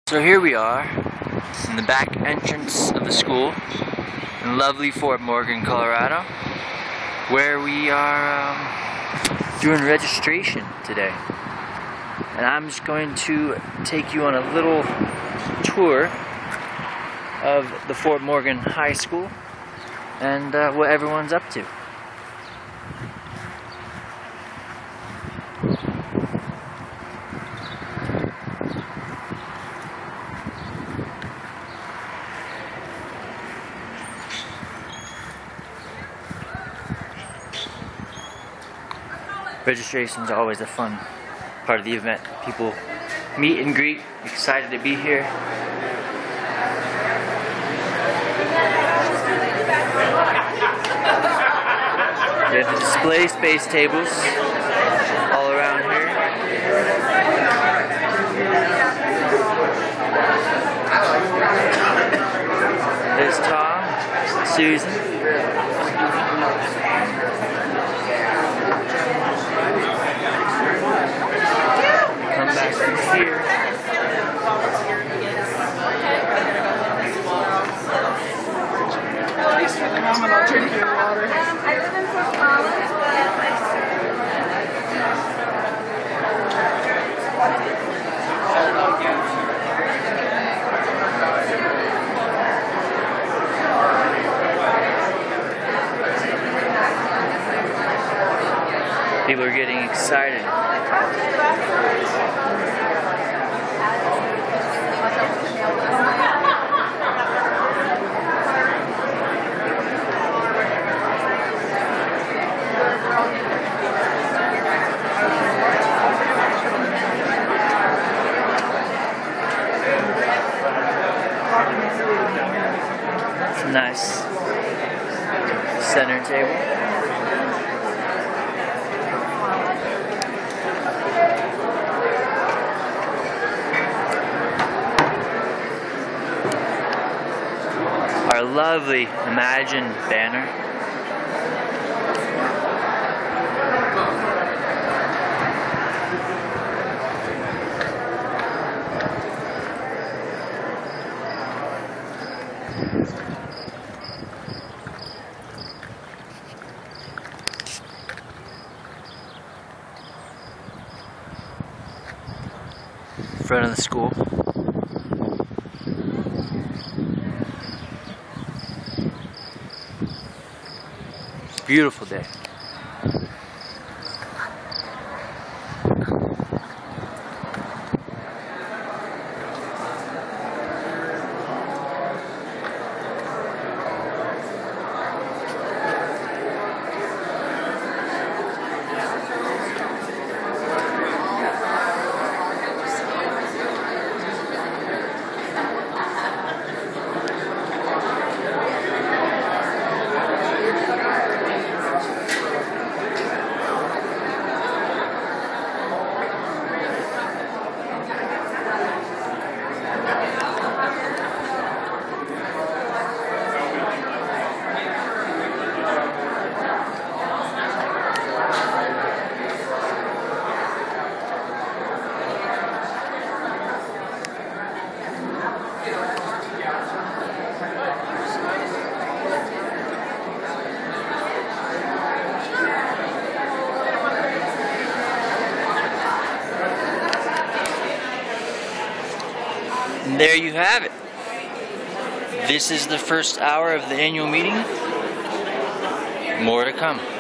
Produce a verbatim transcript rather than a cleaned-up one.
So here we are in the back entrance of the school in lovely Fort Morgan, Colorado, where we are um, doing registration today. And I'm just going to take you on a little tour of the Fort Morgan High School and uh, what everyone's up to. Registration is always a fun part of the event. People meet and greet, excited to be here. We have the display space tables all around here. There's Tom, Susan. Come back through here. Mom, and I'll drink your water. Um, I live in Fort Collins, People are getting excited. It's a nice center table. Our lovely Imagine banner. In front of the school. Beautiful day. And there you have it. This is the first hour of the annual meeting. More to come.